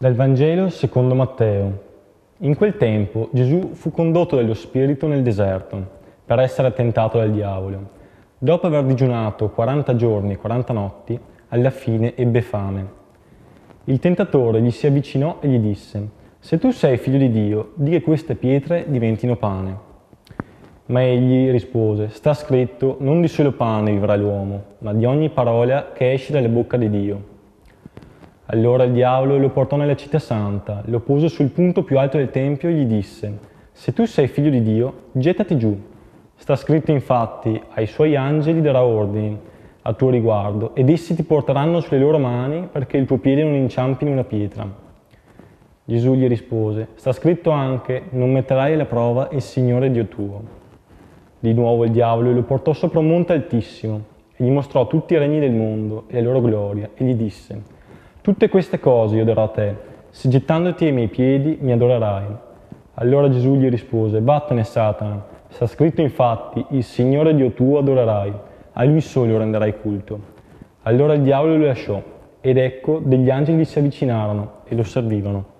Dal Vangelo secondo Matteo. In quel tempo Gesù fu condotto dallo Spirito nel deserto per essere tentato dal diavolo. Dopo aver digiunato 40 giorni e 40 notti, alla fine ebbe fame. Il tentatore gli si avvicinò e gli disse: «Se tu sei figlio di Dio, di che queste pietre diventino pane». Ma egli rispose: «Sta scritto, non di solo pane vivrà l'uomo, ma di ogni parola che esce dalla bocca di Dio». Allora il diavolo lo portò nella città santa, lo pose sul punto più alto del tempio e gli disse: «Se tu sei figlio di Dio, gettati giù. Sta scritto infatti, ai suoi angeli darà ordini a tuo riguardo, ed essi ti porteranno sulle loro mani perché il tuo piede non inciampi in una pietra». Gesù gli rispose: «Sta scritto anche, non metterai alla prova il Signore Dio tuo». Di nuovo il diavolo lo portò sopra un monte altissimo e gli mostrò tutti i regni del mondo e la loro gloria e gli disse: «Tutte queste cose io darò a te, se gettandoti ai miei piedi mi adorerai». Allora Gesù gli rispose: «Vattene, Satana, sta scritto infatti, il Signore Dio tuo adorerai, a Lui solo renderai culto». Allora il diavolo lo lasciò, ed ecco degli angeli gli si avvicinarono e lo servivano.